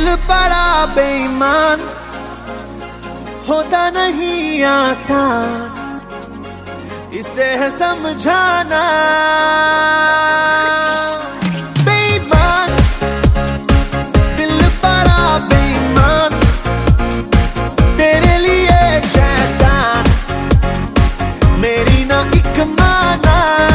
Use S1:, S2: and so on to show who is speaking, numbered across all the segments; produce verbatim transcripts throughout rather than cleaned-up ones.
S1: बड़ा बेईमान होता नहीं आसान, इसे है समझाना। बेईमान, दिल बड़ा बेईमान, तेरे लिए शैतान, मेरी ना एक माना।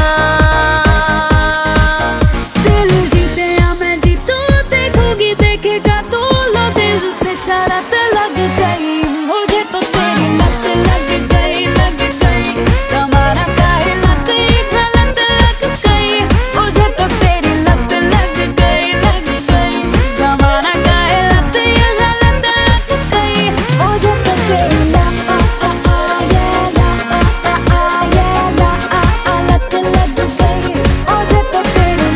S2: दिल जीते या मैं जीतूं, देखोगी देखेगा तू, लो दिल से शरत लग गई, मुझे तो तेरी लत लग गई, लग गई। जमाना काहे लत गलत लग गई, मुझे तो तेरी लत लग गई, लग गई। जमाना काहे लत गलत लग गई, मुझे तो तेरी लत लग गई, मुझे तो तेरी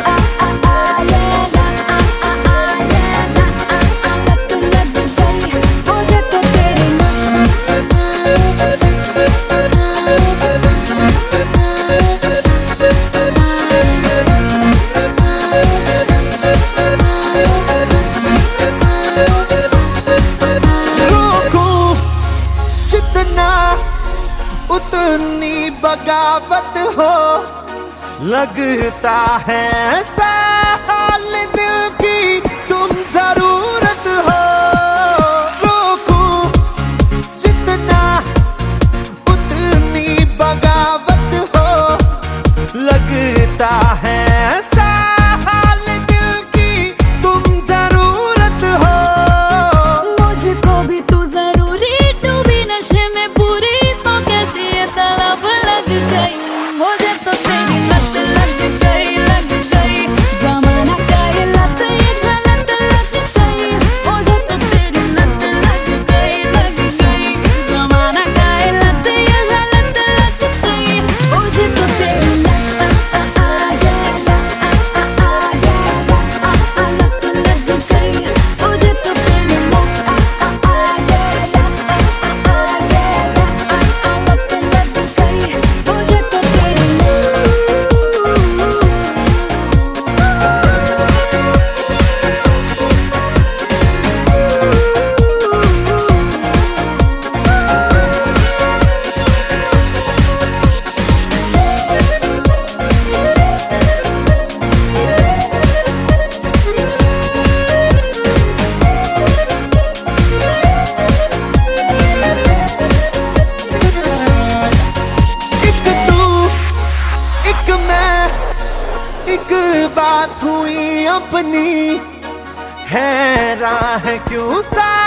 S1: जितना उतनी बगावत हो, लगता है ऐसा हाल दिल की तुम जरूरत हो। रोकूं जितना उतनी बगावत हो, लगता है ऐसा हाल दिल की तुम जरूरत हो।
S2: मुझको भी तू जरूरी, डूबी नशे में पूरी, तो कैसी ये तलब लग गई, मुझे तो तेरी लत लग गई, लग गई। जमाना काहे लत ये गलत लग गई, मुझे तो तेरी लत लग गई, लग गई। जमाना काहे लत ये गलत लग गई, मुझे तो तेरी लत लत लग गई, मुझे तो तेरी
S1: एक बात हुई अपनी, है राह क्यों सा